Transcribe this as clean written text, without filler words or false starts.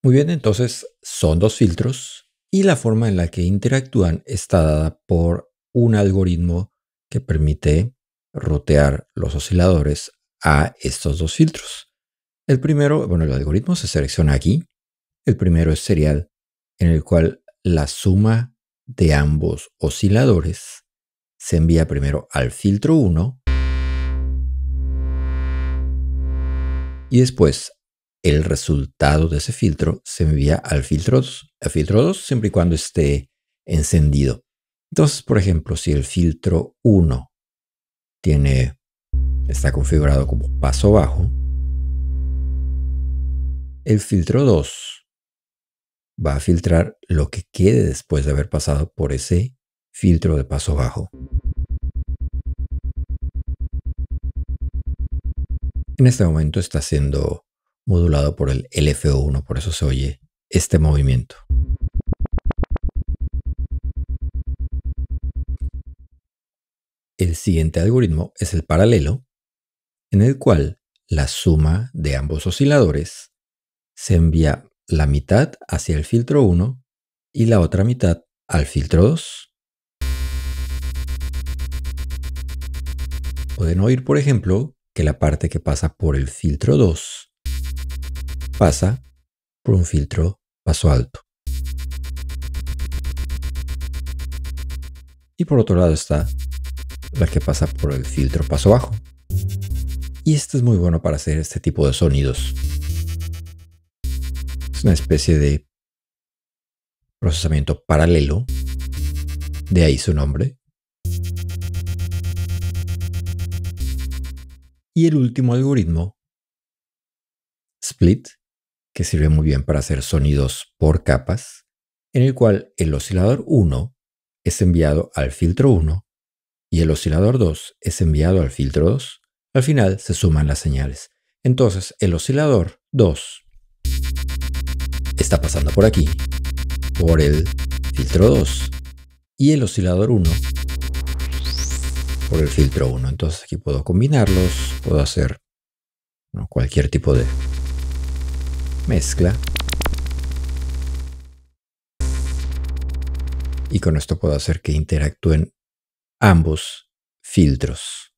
Muy bien, entonces son dos filtros y la forma en la que interactúan está dada por un algoritmo que permite rutear los osciladores a estos dos filtros. El primero, el algoritmo se selecciona aquí. El primero es serial, en el cual la suma de ambos osciladores se envía primero al filtro 1 y después el resultado de ese filtro se envía al filtro 2. Al filtro 2 siempre y cuando esté encendido. Entonces, por ejemplo, si el filtro 1 está configurado como paso bajo, el filtro 2 va a filtrar lo que quede después de haber pasado por ese filtro de paso bajo. En este momento está siendo modulado por el LFO1, por eso se oye este movimiento. El siguiente algoritmo es el paralelo, en el cual la suma de ambos osciladores se envía la mitad hacia el filtro 1 y la otra mitad al filtro 2. Pueden oír, por ejemplo, que la parte que pasa por el filtro 2 pasa por un filtro paso alto. Y por otro lado está la que pasa por el filtro paso bajo. Y esto es muy bueno para hacer este tipo de sonidos. Es una especie de procesamiento paralelo, de ahí su nombre. Y el último algoritmo, split, que sirve muy bien para hacer sonidos por capas, en el cual el oscilador 1 es enviado al filtro 1 y el oscilador 2 es enviado al filtro 2. Al final se suman las señales. Entonces el oscilador 2 está pasando por aquí, por el filtro 2, y el oscilador 1 por el filtro 1. Entonces aquí puedo combinarlos, puedo hacer cualquier tipo de mezcla. Y con esto puedo hacer que interactúen ambos filtros.